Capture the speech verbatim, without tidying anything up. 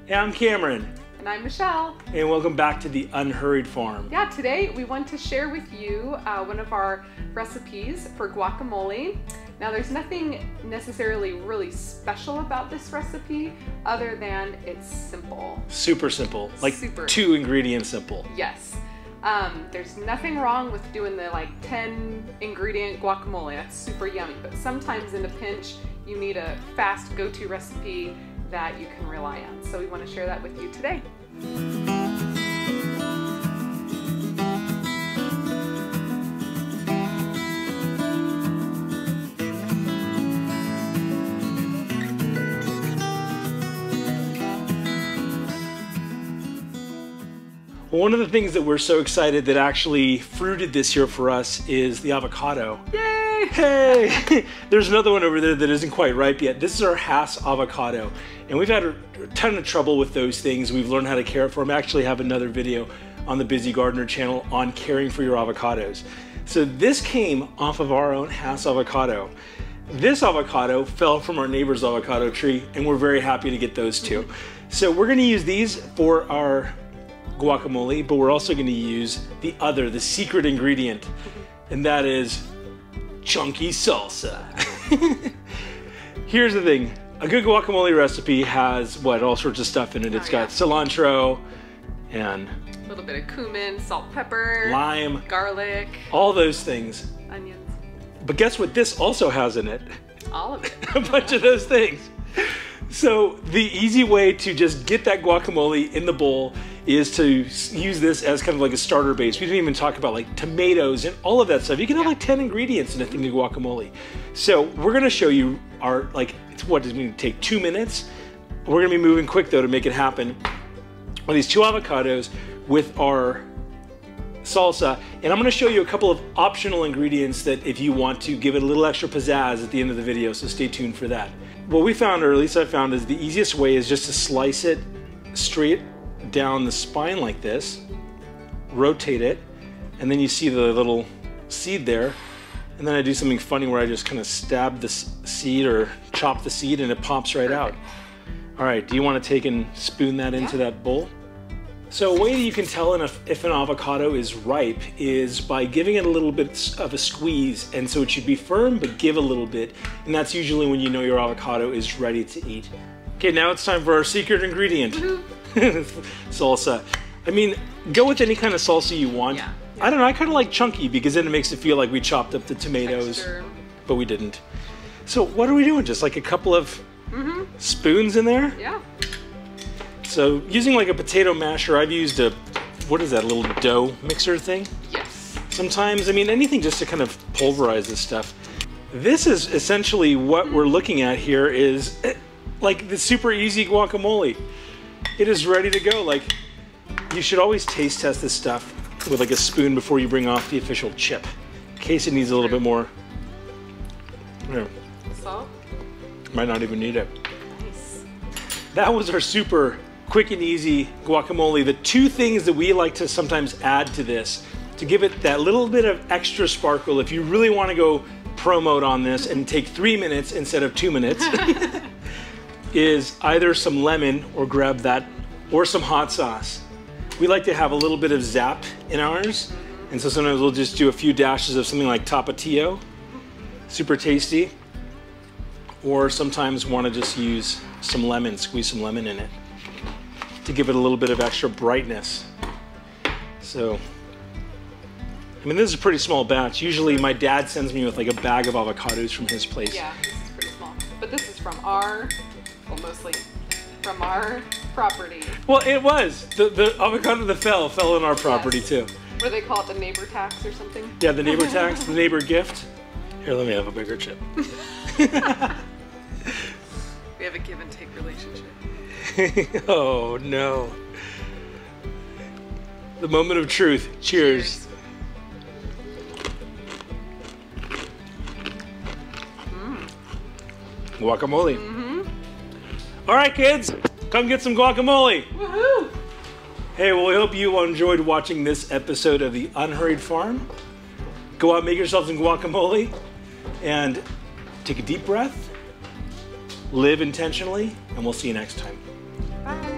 Hey, I'm Cameron. And I'm Michelle. And welcome back to the Unhurried Farm. Yeah, today we want to share with you uh, one of our recipes for guacamole. Now there's nothing necessarily really special about this recipe other than it's simple. Super simple, like Super. two ingredients simple. Yes. Um, there's nothing wrong with doing the like ten ingredient guacamole. That's super yummy, but sometimes in a pinch you need a fast go-to recipe that you can rely on. So we want to share that with you today. One of the things that we're so excited that actually fruited this year for us is the avocado. Yay! Hey! There's another one over there that isn't quite ripe yet. This is our Hass avocado. And we've had a ton of trouble with those things. We've learned how to care for them. I actually have another video on the Busy Gardener channel on caring for your avocados. So this came off of our own Hass avocado. This avocado fell from our neighbor's avocado tree, and we're very happy to get those too. So we're gonna use these for our guacamole, but we're also going to use the other, the secret ingredient, and that is chunky salsa. Here's the thing, a good guacamole recipe has what, all sorts of stuff in it. It's oh, got yeah. cilantro and a little bit of cumin, salt, pepper, lime, garlic, all those things. onions. But guess what this also has in it? All of it. A bunch of those things. So the easy way to just get that guacamole in the bowl is to use this as kind of like a starter base. We didn't even talk about like tomatoes and all of that stuff. You can have like ten ingredients in a thing of guacamole. So we're gonna show you our, like, it's what does it mean, take two minutes? We're gonna be moving quick though to make it happen. On these two avocados with our salsa, and I'm gonna show you a couple of optional ingredients that if you want to give it a little extra pizzazz at the end of the video, so stay tuned for that. What we found, or at least I found, is the easiest way is just to slice it straight down the spine like this, rotate it, and then you see the little seed there, and then I do something funny where I just kind of stab the seed or chop the seed and it pops right out. All right, do you want to take and spoon that into yeah. that bowl? So a way that you can tell if an avocado is ripe is by giving it a little bit of a squeeze, and so it should be firm, but give a little bit, and that's usually when you know your avocado is ready to eat. Okay, now it's time for our secret ingredient, salsa. I mean, go with any kind of salsa you want. Yeah. I don't know, I kind of like chunky because then it makes it feel like we chopped up the tomatoes, Texture. But we didn't. So what are we doing? Just like a couple of mm-hmm. spoons in there? Yeah. So using like a potato masher, I've used a, what is that, a little dough mixer thing? Yes. Sometimes, I mean, anything just to kind of pulverize this stuff. This is essentially what we're looking at here is like the super easy guacamole. It is ready to go. Like, you should always taste test this stuff with like a spoon before you bring off the official chip, in case it needs a little bit more. You know, Salt? might not even need it. Nice. That was our super quick and easy guacamole. The two things that we like to sometimes add to this to give it that little bit of extra sparkle, if you really want to go pro mode on this and take three minutes instead of two minutes, is either some lemon or grab that, or some hot sauce. We like to have a little bit of zap in ours, and so sometimes we'll just do a few dashes of something like Tapatio, super tasty, or sometimes want to just use some lemon, squeeze some lemon in it to give it a little bit of extra brightness. So, I mean, this is a pretty small batch. Usually my dad sends me with like a bag of avocados from his place. Yeah, this is pretty small. But this is from our, well, mostly from our property. Well, it was. The, the avocado that fell, fell on our property yes. too. What do they call it, the neighbor tax or something? Yeah, the neighbor tax, the neighbor gift. Here, let me have a bigger chip. We have a give and take relationship. Oh no. The moment of truth. Cheers. Cheers. Mm. Guacamole. Mm-hmm. All right, kids, come get some guacamole. Woohoo! Hey, well, we hope you enjoyed watching this episode of the Unhurried Farm. Go out, make yourself some guacamole, and take a deep breath, live intentionally, and we'll see you next time. Bye.